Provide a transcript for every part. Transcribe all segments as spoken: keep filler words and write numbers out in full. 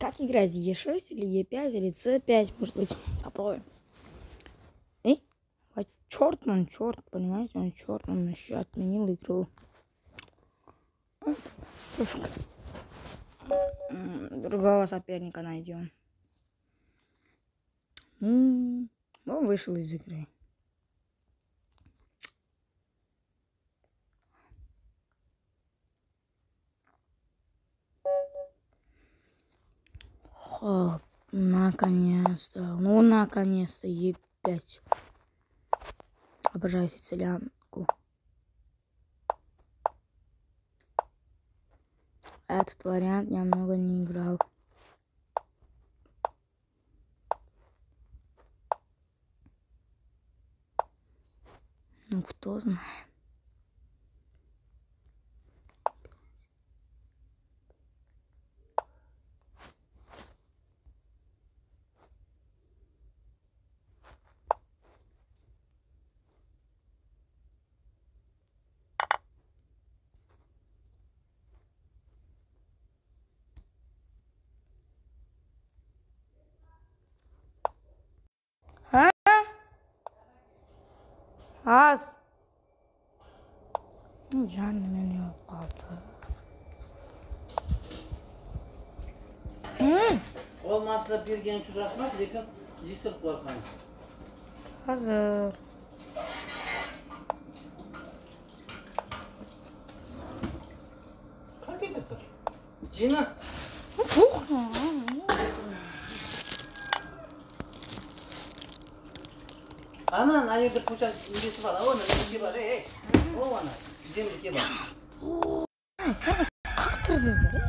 Как играть? Е шесть или Е пять или С пять, может быть. Попробуем. И? А черт, он черт, понимаете? Он черт, он еще отменил игру. Другого соперника найдем. Он вышел из игры. Хоп, наконец-то. Ну, наконец-то, Е пять. Обожаю сицилианку. Этот вариант я много не играл. Ну, кто знает. А? Ас. Canım yanıyor kaldı. Olmazsa bir genç uğraşmak, lekin jistir korkmayız. Hazır. Kalk et otur. Cina. Ana, ayırdı puçak birisi var. O ne? Bir var. Hey, o ana. Cemil ki var. Sen kaktırdınız.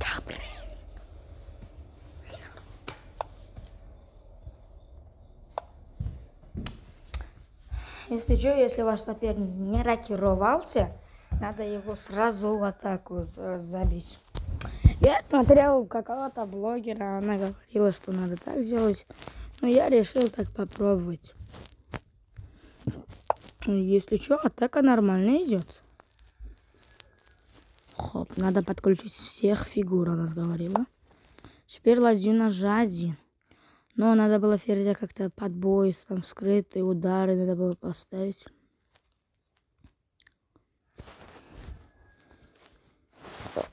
Если что, если ваш соперник не рокировался, надо его сразу в атаку забить. Я смотрел какого-то блогера, она говорила, что надо так сделать, но я решил так попробовать. Если что, атака нормально идет. Хоп, надо подключить всех фигур, она говорила. Теперь ладью на жэ один. Но надо было Ферзя как-то под бой, там скрытые удары надо было поставить. Оп.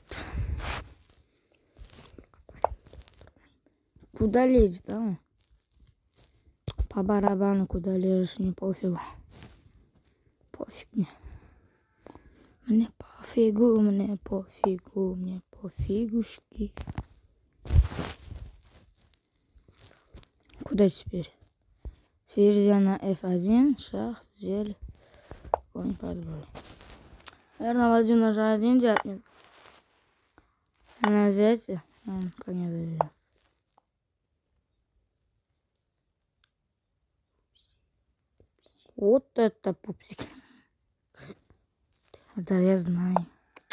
Куда лезет, да? По барабану куда лезешь, не пофигу. Пофиг мне. Мне пофигу, мне пофигу, мне пофигушки. Куда теперь? Ферзя на эф один, шах, зель, конь под бой. Наверное, ладью на жэ один дяпнет. На взятие, он коня доверяет. Вот это пупсик. Да, я знаю.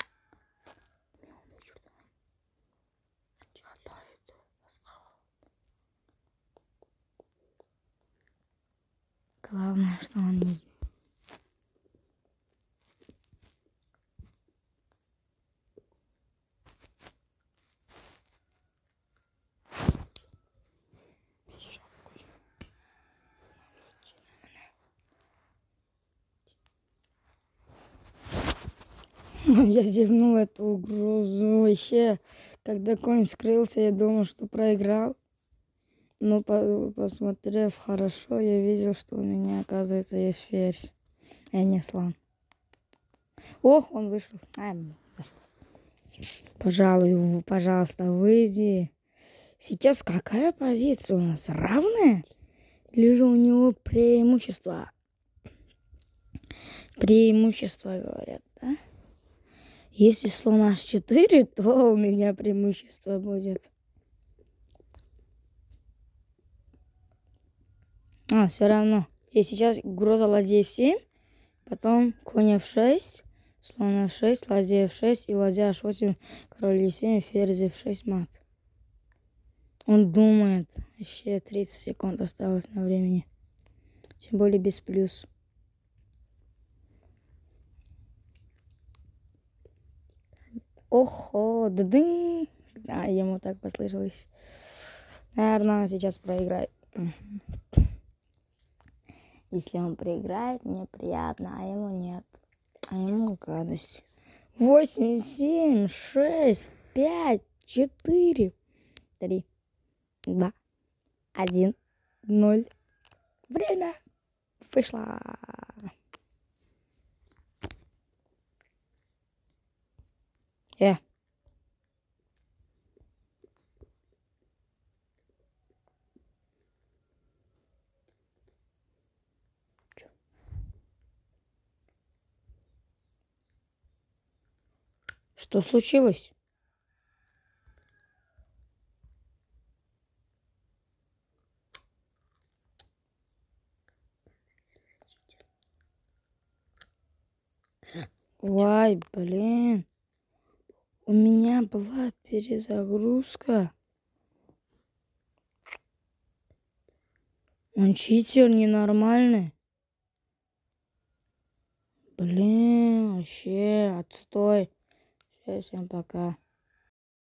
Главное, что он не... Я зевнул эту угрозу. Вообще, когда конь скрылся, я думал, что проиграл. Но по посмотрев хорошо, я видел, что у меня, оказывается, есть ферзь, а не слон. Ох, он вышел. Ай, пожалуй, пожалуйста, выйди. Сейчас какая позиция у нас? Равная? Или же у него преимущество? Преимущество, говорят, да? Если слон аш четыре, то у меня преимущество будет. А, все равно. И сейчас угроза ладья эф семь, потом конь эф шесть, слон эф шесть, ладья эф шесть и ладья аш восемь, король е семь, ферзь эф шесть, мат. Он думает. Еще тридцать секунд осталось на времени. Тем более без плюс. Охо, да-дын. Да, ему так послышалось. Наверное, он сейчас проиграет. Мгм. Если он проиграет, мне приятно, а ему нет. А ему гадость. Восемь, семь, шесть, пять, четыре, три, два, один, ноль. Время вышло. Э. Что случилось? Ой, блин. У меня была перезагрузка. Он читер ненормальный. Блин, вообще, отстой. Все, всем пока.